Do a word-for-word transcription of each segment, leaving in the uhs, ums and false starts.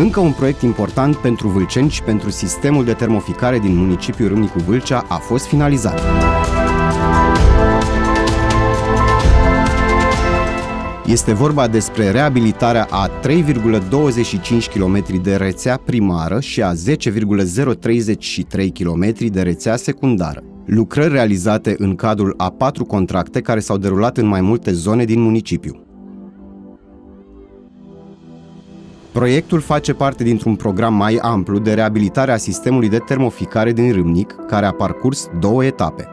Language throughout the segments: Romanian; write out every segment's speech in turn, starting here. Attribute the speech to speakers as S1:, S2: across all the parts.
S1: Încă un proiect important pentru vâlceni și pentru sistemul de termoficare din municipiul Râmnicu Vâlcea a fost finalizat. Este vorba despre reabilitarea a trei virgulă douăzeci și cinci kilometri de rețea primară și a zece virgulă zero treizeci și trei kilometri de rețea secundară. Lucrări realizate în cadrul a patru contracte care s-au derulat în mai multe zone din municipiu. Proiectul face parte dintr-un program mai amplu de reabilitare a sistemului de termoficare din Râmnic, care a parcurs două etape.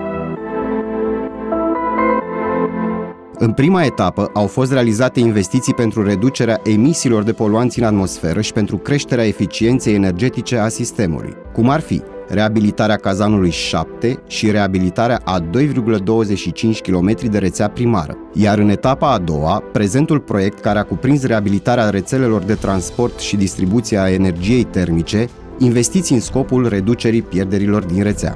S1: În prima etapă au fost realizate investiții pentru reducerea emisiilor de poluanți în atmosferă și pentru creșterea eficienței energetice a sistemului, cum ar fi reabilitarea cazanului șapte și reabilitarea a doi virgulă douăzeci și cinci kilometri de rețea primară. Iar în etapa a doua, prezentul proiect, care a cuprins reabilitarea rețelelor de transport și distribuția a energiei termice, investiții în scopul reducerii pierderilor din rețea.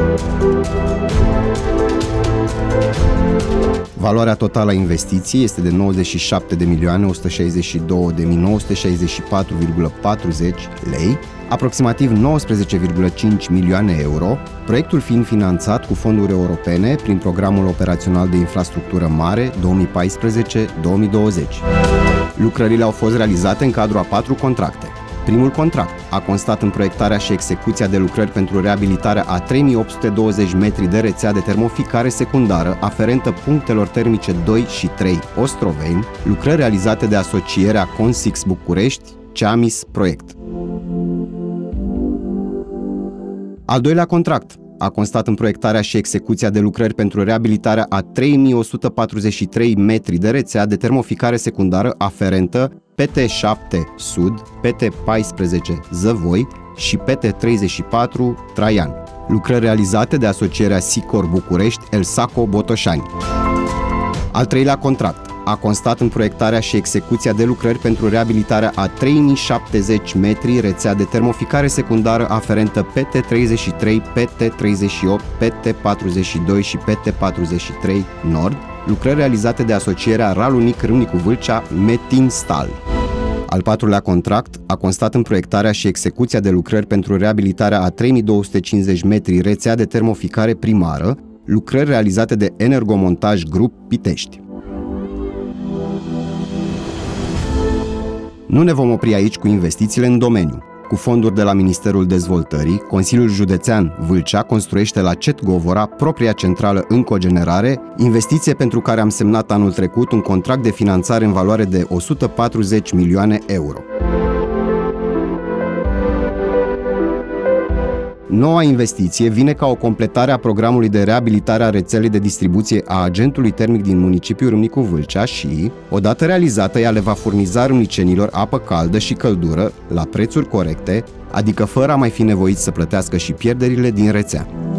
S1: Valoarea totală a investiției este de nouăzeci și șapte de milioane o sută șaizeci și două de mii nouă sute șaizeci și patru virgulă patruzeci lei, aproximativ nouăsprezece virgulă cinci milioane euro, proiectul fiind finanțat cu fonduri europene prin Programul Operațional de Infrastructură Mare două mii paisprezece două mii douăzeci. Lucrările au fost realizate în cadrul a patru contracte. Primul contract a constat în proiectarea și execuția de lucrări pentru reabilitarea a trei mii opt sute douăzeci metri de rețea de termoficare secundară aferentă punctelor termice doi și trei Ostroveni, lucrări realizate de asocierea Consix București, Ceamis Proiect. Al doilea contract a constat în proiectarea și execuția de lucrări pentru reabilitarea a trei mii o sută patruzeci și trei metri de rețea de termoficare secundară aferentă P T șapte Sud, P T paisprezece Zăvoi și P T treizeci și patru Traian. Lucrări realizate de asocierea Sicor București Elsaco Botoșani. Al treilea contract a constat în proiectarea și execuția de lucrări pentru reabilitarea a trei mii șaptezeci metri rețea de termoficare secundară aferentă P T treizeci și trei, P T treizeci și opt, P T patruzeci și doi și P T patruzeci și trei Nord, lucrări realizate de asocierea Ralunic Râmnicu Vâlcea Metinstal. Al patrulea contract a constat în proiectarea și execuția de lucrări pentru reabilitarea a trei mii două sute cincizeci metri rețea de termoficare primară, lucrări realizate de Energomontaj Grup Pitești. Nu ne vom opri aici cu investițiile în domeniu. Cu fonduri de la Ministerul Dezvoltării, Consiliul Județean Vâlcea construiește la Cet Govora propria centrală în cogenerare, investiție pentru care am semnat anul trecut un contract de finanțare în valoare de o sută patruzeci milioane euro. Noua investiție vine ca o completare a programului de reabilitare a rețelei de distribuție a agentului termic din municipiul Râmnicu Vâlcea și, odată realizată, ea le va furniza râmnicenilor apă caldă și căldură la prețuri corecte, adică fără a mai fi nevoiți să plătească și pierderile din rețea.